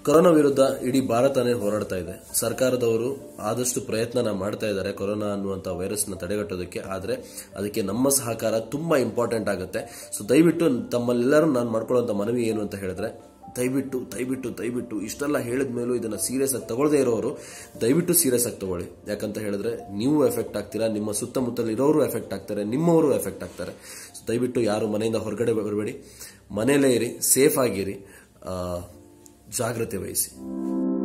Corona ವಿರುದ್ಧ ಇಡೀ ಭಾರತನೇ ಹೋರಾಡ್ತಾ ಇದೆ. ಸರ್ಕಾರದವರು ಆದಷ್ಟು ಪ್ರಯತ್ನ ಮಾಡ್ತಾ ಇದ್ದಾರೆ ಕೊರೋನಾ ಅನ್ನುವಂಥ ವೈರಸ್ನ ತಡೆಗಟ್ಟೋದಕ್ಕೆ. ಆದರೆ ಅದಕ್ಕೆ ನಮ್ಮ ಸಹಕಾರ ತುಂಬಾ ಇಂಪಾರ್ಟೆಂಟ್ ಆಗುತ್ತೆ. ಸೊ ದಯವಿಟ್ಟು ತಮ್ಮೆಲ್ಲರೂ ನಾನು ಮಾಡ್ಕೊಳ್ಳುವಂಥ ಮನವಿ ಏನು ಅಂತ ಹೇಳಿದ್ರೆ, ದಯವಿಟ್ಟು ಇಷ್ಟೆಲ್ಲ ಹೇಳಿದ ಮೇಲೂ ಇದನ್ನ ಸೀರಿಯಸ್ ಆಗಿ ತಗೊಳ್ಳದೇ ಇರೋರು ದಯವಿಟ್ಟು ಸೀರಿಯಸ್ ಆಗಿ ತಗೊಳ್ಳಿ. ಯಾಕಂತ ಹೇಳಿದ್ರೆ ನೀವು ಎಫೆಕ್ಟ್ ಆಗ್ತೀರಾ, ನಿಮ್ಮ ಸುತ್ತಮುತ್ತಲು ಇರೋರು ಎಫೆಕ್ಟ್ ಆಗ್ತಾರೆ, ನಿಮ್ಮವರು ಎಫೆಕ್ಟ್ ಆಗ್ತಾರೆ. ಸೊ ದಯವಿಟ್ಟು ಯಾರು ಮನೆಯಿಂದ ಹೊರಗಡೆ ಬರಬೇಡಿ, ಮನೆಯಲ್ಲೇ ಇರಿ, ಸೇಫ್ ಆಗಿರಿ, ಜಾಗ್ರತೆ ವಹಿಸಿ.